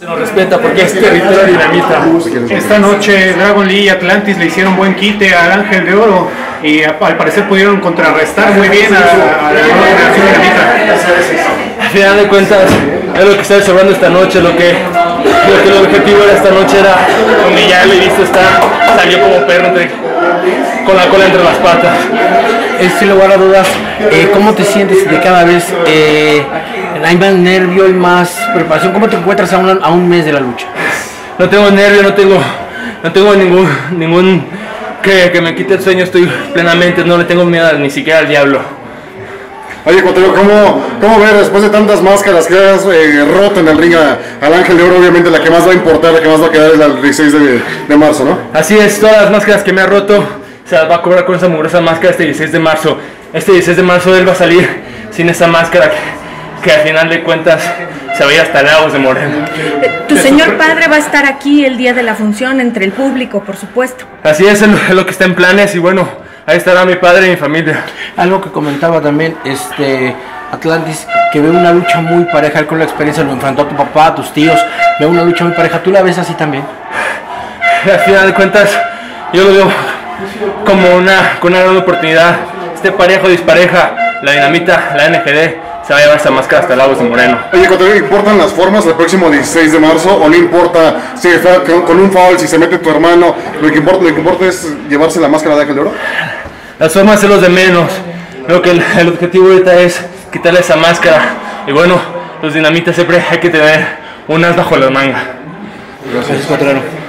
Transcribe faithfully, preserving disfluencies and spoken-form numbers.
Se nos respeta porque es territorio dinamita. Esta noche Dragon Lee y Atlantis le hicieron buen quite al Ángel de Oro y al parecer pudieron contrarrestar muy bien a, a la Generación Dinamita. Al final de cuentas es lo que está sobrando esta noche, lo que, lo que el objetivo de esta noche era, donde ya lo he visto, está, salió como perro entre, con la cola entre las patas. Eh, sin lugar a dudas, eh, ¿cómo te sientes de cada vez? Eh, hay más nervio y más preparación. ¿Cómo te encuentras a un, a un mes de la lucha? No tengo nervio, no tengo, no tengo ningún, ningún que, que me quite el sueño, estoy plenamente, no le tengo miedo ni siquiera al diablo. Oye, Cotero, ¿cómo, ¿cómo ver después de tantas máscaras que has eh, roto en el ring a, al Ángel de Oro? Obviamente la que más va a importar, la que más va a quedar es la del dieciséis de, de marzo, ¿no? Así es, todas las máscaras que me ha roto se las va a cobrar con esa mugrosa máscara este dieciséis de marzo. Este dieciséis de marzo él va a salir sin esa máscara que, que al final de cuentas se va a ir hasta Lagos de Moreno. Tu señor padre va a estar aquí el día de la función entre el público, por supuesto. Así es, es lo que está en planes y bueno, ahí estará mi padre y mi familia. Algo que comentaba también este Atlantis, que ve una lucha muy pareja, él con la experiencia lo enfrentó a tu papá, a tus tíos, ve una lucha muy pareja, ¿tú la ves así también? Al final de cuentas yo lo veo como una, con una gran oportunidad, este parejo dispareja, la Dinamita, la N G D, se va a llevar esa máscara hasta Lagos de Moreno. Oye, Cotero, ¿importan las formas el próximo dieciséis de marzo o no importa si está con, con un foul, si se mete tu hermano? Lo que importa, lo que importa es llevarse la máscara de Ángel de Oro. Las formas son los de menos, creo que el, el objetivo ahorita es quitarle esa máscara y bueno, los dinamitas siempre hay que tener unas bajo la manga. Gracias, Cotero.